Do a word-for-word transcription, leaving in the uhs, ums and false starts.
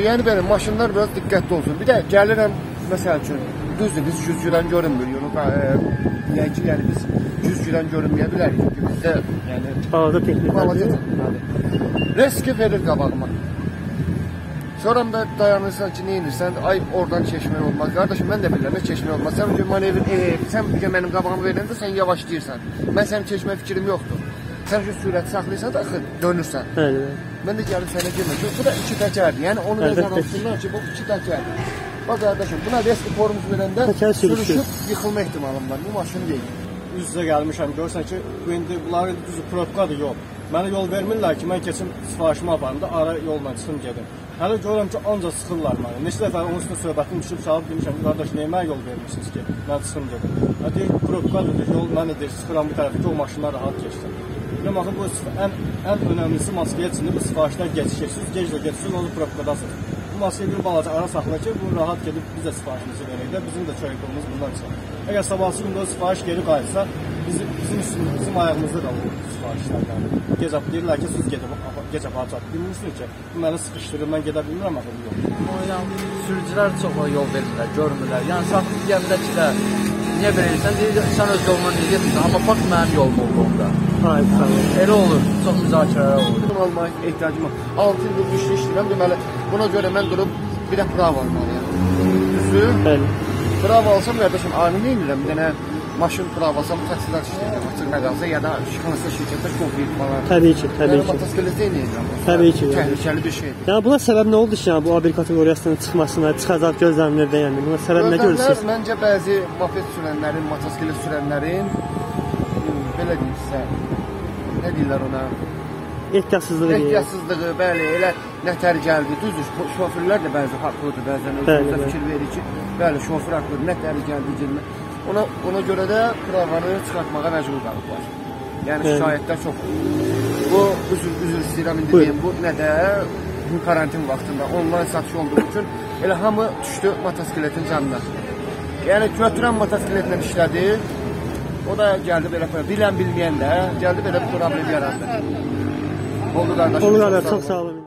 yəni belə maşınlar biraz diqqətli olsun. Bir də gəlirəm məsəl üçün düzdür biz güzgülən görünmür. Yolu deyək ki, yəni biz güzgülən görünməyə bilərik. Çünki bizdə yəni balaca texnika. Balaca texnika. Riski verir qabağıma. Sonra da dayanırsan ki, nə edirsən? Ay oradan keçmək olmaz. Qardaşım mən də bilirəm, keçmək olmaz. Sən bir manevr, e, sən bir mənim qabağıma verəndə sən yavaşlayırsan. Mən sənin keçmək fikrim yoxdur. Sən şu sürəti saxlayırsan da axı dönürsən. Bəli. Mən də gəlib sənə girmək. Bu da iki təkərdir. Yəni onu nəzərə alsınlar ki, bu iki təkərdir. Bax qardaşım, buna risk forumuz verəndə sürüşüb yıxılma ehtimalım var. Bu maşını deyil. Üz-üzə gəlmişəm, görürsən ki, indi bunlar düzü probkadır yol. Mənə yol vermirlər ki, mən keçim sifarişimi aparım da ara yolla çıxım gedim. Hələ görürəm ki, ancaq sıxırlar mənə. Neçə dəfə onun üstündə söhbətim düşüb, çalıb demişəm ki, qardaş, niyə mənə yol vermişsiniz ki, mən çıxım gedim. Deyir, probkadır yol, mən də deyir, sıxıram bir tərəfi ki, o maşınlar rahat keçsin. Biləm, axı, bu ən, ən önəmlisi maskaya içində bu sifarişlər geciksiz, gec də geciksiz, onu probkadasınız. Bu maskaya bir balaca ara saxla ki, bu rahat gedib biz də sifarişimizi verək də, bizim də çörəkliğimiz bundan çıxır. Əgər sabahsı gündə o sifariş geri qayıtsa, bizim, bizim, üstümüz, bizim ayağımızda da olur sifarişlərdən. Gec deyirlər ki, siz gedib, gec aparacaq. Bilmirsiniz ki, bu məni sıxışdırır, mən gedə bilmirəm axı bu yol. Sürücülər çox yol vermirlər, görmürlər. Yəni, saxlıq gəmdə ki də, niyə verirsən, deyir, sən öz yoluna niyə gedirsən, amma bax mənim yolum oldu onda. Hayır, tamam. Elə olur, çox müzakirələr olur. Bunu almaya ehtiyacım var. altı il güclü işləyirəm, deməli, buna görə mən durub bir də prava almalıyam. Düzü, bəli. Prava alsam, qardaşım, ani neymirəm, bir dənə maşın prava alsam, taksilər işləyirəm, açıq nə qalsa, ya da şıxanısa şirkətdə şofir falan. Təbii ki, təbii yəni, ki. motosiklet eynəyəcəm. Təbii ki. Təhlükəli bir şeydir. Yəni, buna səbəb nə oldu ki, yəni, bu A bir kateqoriyasının çıxmasına, çıxacaq gözləmlərdə, yəni, buna səbəb nə görürsünüz? Məncə, bəzi moped sürənlərin, motosiklet sürənlərin, belə deyirsə, nə deyirlər ona? Ehtiyatsızlığı. Ehtiyatsızlığı, bəli, elə nətər gəldi. Düzdür, şoförlər də bəzi haqlıdır, bəzən özümüzə fikir verir ki, bəli, şoför haqlıdır, nətər gəldi, girmə. Ona, ona görə də pravanı çıxartmağa məcbur qalıblar. Yəni, şikayətlər çoxdur. Bu, üzür, üzür istəyirəm indi deyim, bu nə də karantin vaxtında onlayn satış olduğu üçün elə hamı düşdü motosikletin canına. Yəni, götürən motosikletlə işlədi, o da gəldi belə, bilən bilməyən də gəldi belə bir problem yarandı. Oldu qardaşım. Oldu qardaşım, çox sağ olun.